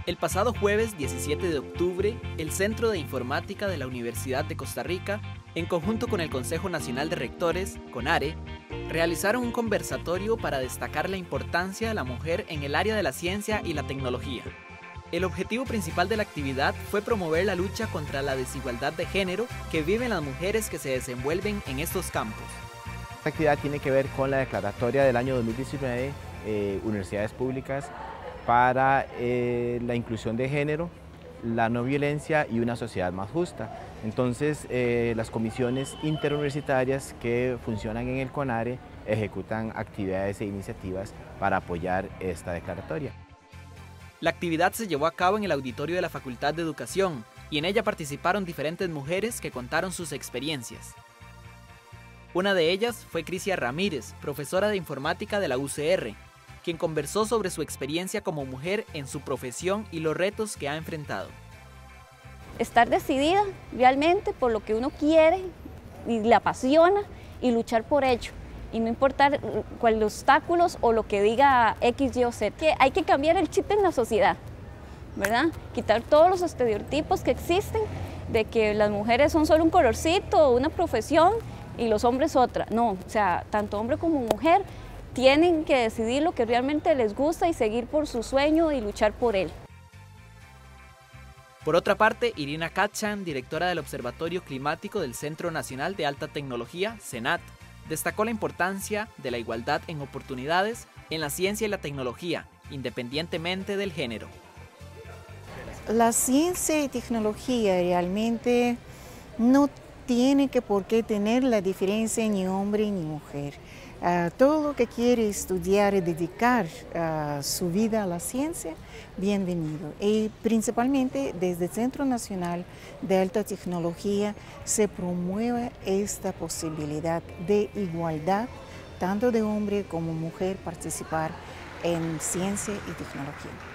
El pasado jueves 17 de octubre, el Centro de Informática de la Universidad de Costa Rica, en conjunto con el Consejo Nacional de Rectores, CONARE, realizaron un conversatorio para destacar la importancia de la mujer en el área de la ciencia y la tecnología. El objetivo principal de la actividad fue promover la lucha contra la desigualdad de género que viven las mujeres que se desenvuelven en estos campos. Esta actividad tiene que ver con la declaratoria del año 2019, Universidades Públicas, para la inclusión de género, la no violencia y una sociedad más justa. Entonces, las comisiones interuniversitarias que funcionan en el CONARE ejecutan actividades e iniciativas para apoyar esta declaratoria. La actividad se llevó a cabo en el auditorio de la Facultad de Educación y en ella participaron diferentes mujeres que contaron sus experiencias. Una de ellas fue Crisia Ramírez, profesora de informática de la UCR, quien conversó sobre su experiencia como mujer en su profesión y los retos que ha enfrentado. Estar decidida realmente por lo que uno quiere y le apasiona y luchar por ello. Y no importar cuáles obstáculos o lo que diga X, Y o Z. Que hay que cambiar el chip en la sociedad, ¿verdad? Quitar todos los estereotipos que existen de que las mujeres son solo un colorcito, una profesión y los hombres otra. No, o sea, tanto hombre como mujer tienen que decidir lo que realmente les gusta y seguir por su sueño y luchar por él. Por otra parte, Irina Kachan, directora del Observatorio Climático del Centro Nacional de Alta Tecnología, CENAT, destacó la importancia de la igualdad en oportunidades en la ciencia y la tecnología, independientemente del género. La ciencia y tecnología realmente no tiene por qué tener la diferencia ni hombre ni mujer. Todo lo que quiere estudiar y dedicar su vida a la ciencia, bienvenido. Y principalmente desde el Centro Nacional de Alta Tecnología se promueve esta posibilidad de igualdad, tanto de hombre como mujer participar en ciencia y tecnología.